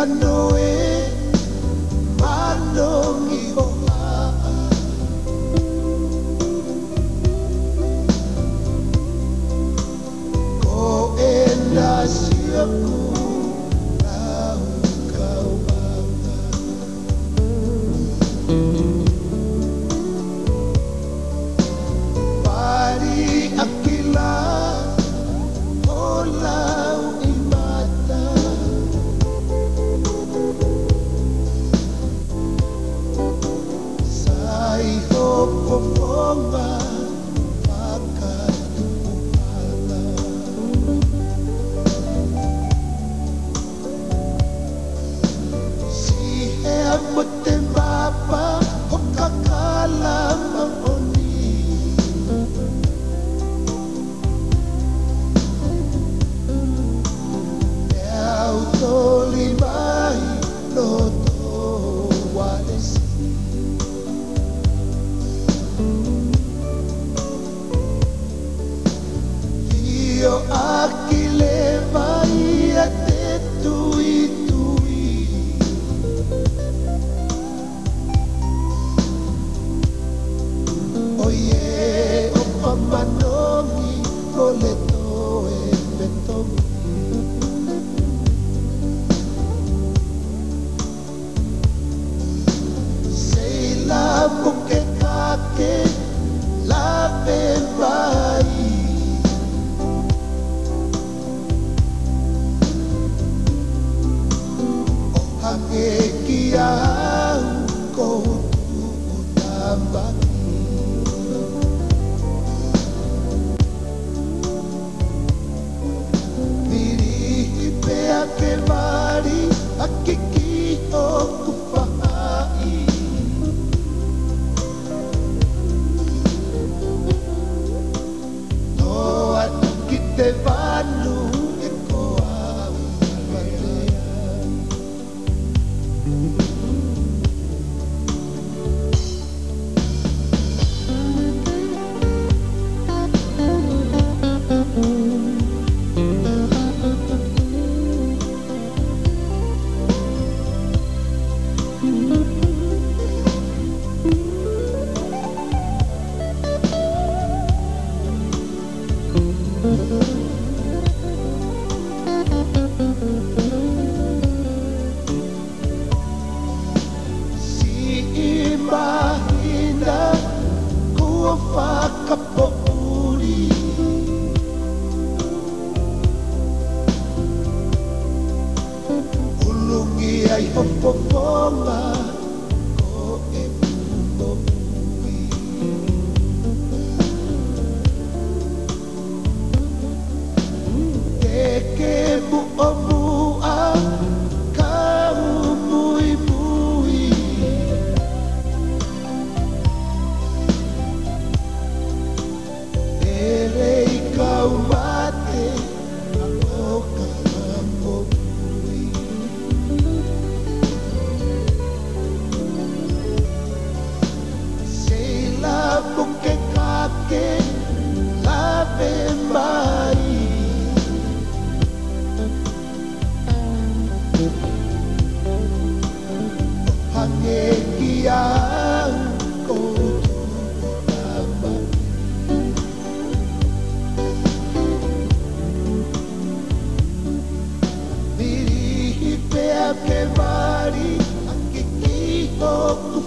kanoe manongi o ko e nasiaku lau kau bangga pari akila o lau imata sai hopofonga pakatupuhala si hea mote mapa o kakala maoni e autoli mai loto walesi io akile vai a te tui tui oye o pamanongi o le toe betongi sei la buke kake la bembai hange kia ko tu tambaki diri pe ake vari akiki o kufahai no atu kite vanu e ko au matea si imagina kua whakapouri ulungi ai hopofonga ko e umoi ke mu o mua kau mui mui erei kau mate o kakamoi sei la buke kake la bemai hange kia ko tu tambaki diri pe ake vari akiki o